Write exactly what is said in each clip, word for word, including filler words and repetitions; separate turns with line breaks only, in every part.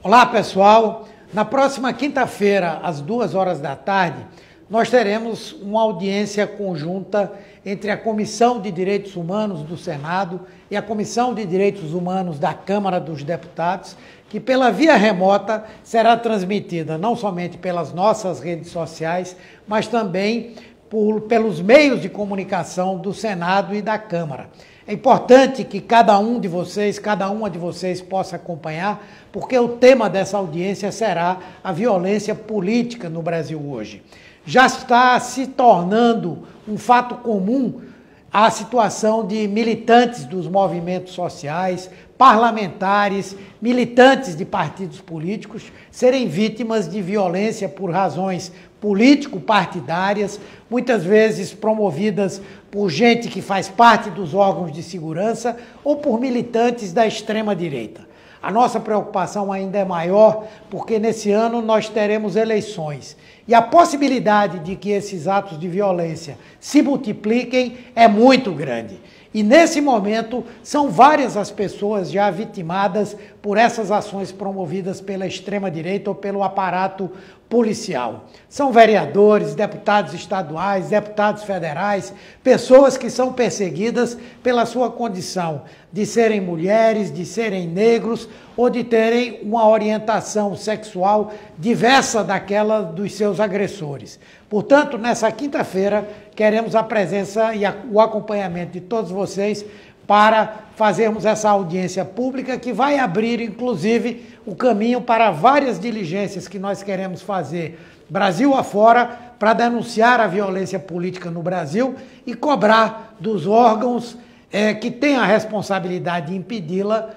Olá, pessoal. Na próxima quinta-feira, às duas horas da tarde, nós teremos uma audiência conjunta entre a Comissão de Direitos Humanos do Senado e a Comissão de Direitos Humanos da Câmara dos Deputados, que pela via remota será transmitida não somente pelas nossas redes sociais, mas também por, pelos meios de comunicação do Senado e da Câmara. É importante que cada um de vocês, cada uma de vocês possa acompanhar, porque o tema dessa audiência será a violência política no Brasil hoje. Já está se tornando um fato comum a situação de militantes dos movimentos sociais, parlamentares, militantes de partidos políticos serem vítimas de violência por razões político-partidárias, muitas vezes promovidas por gente que faz parte dos órgãos de segurança ou por militantes da extrema-direita. A nossa preocupação ainda é maior porque nesse ano nós teremos eleições e a possibilidade de que esses atos de violência se multipliquem é muito grande. E nesse momento são várias as pessoas já vitimadas por essas ações promovidas pela extrema-direita ou pelo aparato policial. São vereadores, deputados estaduais, deputados federais, pessoas que são perseguidas pela sua condição de serem mulheres, de serem negros ou de terem uma orientação sexual diversa daquela dos seus agressores. Portanto, nessa quinta-feira, queremos a presença e o acompanhamento de todos vocês para fazermos essa audiência pública que vai abrir, inclusive, o caminho para várias diligências que nós queremos fazer Brasil afora para denunciar a violência política no Brasil e cobrar dos órgãos é, que têm a responsabilidade de impedi-la,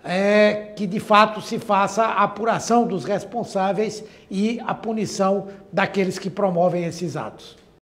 é, que de fato se faça a apuração dos responsáveis e a punição daqueles que promovem esses atos.